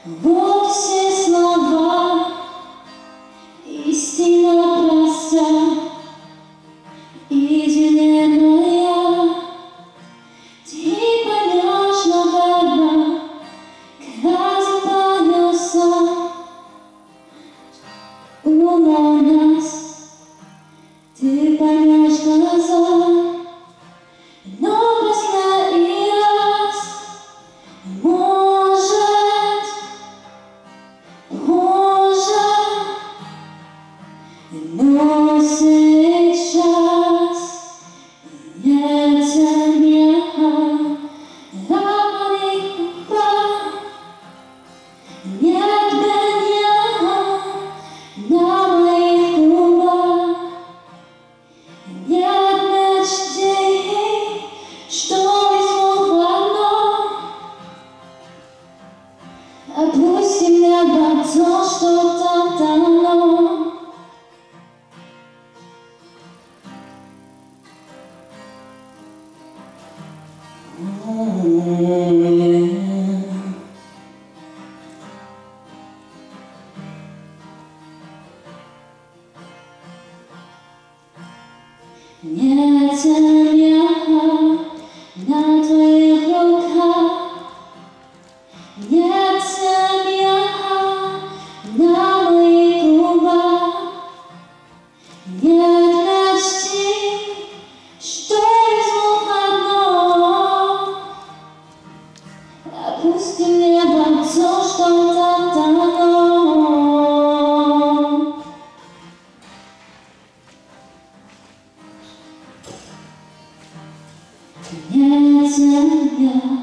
Вот все слова, истина проста, единая. Ты поймешь, наверное, когда запомнился у нас. Ты поймешь глаза, но последний раз, может, но сейчас нет меня на моих губах, нет меня на моих губах, нет мечты, что везут в одно. Опустим небо то, что там дано. Нет тебя на твоих руках, нет тебя на моих губах, нет мечты, что везут одно. Опустим небо то, что там дано. Нет тебя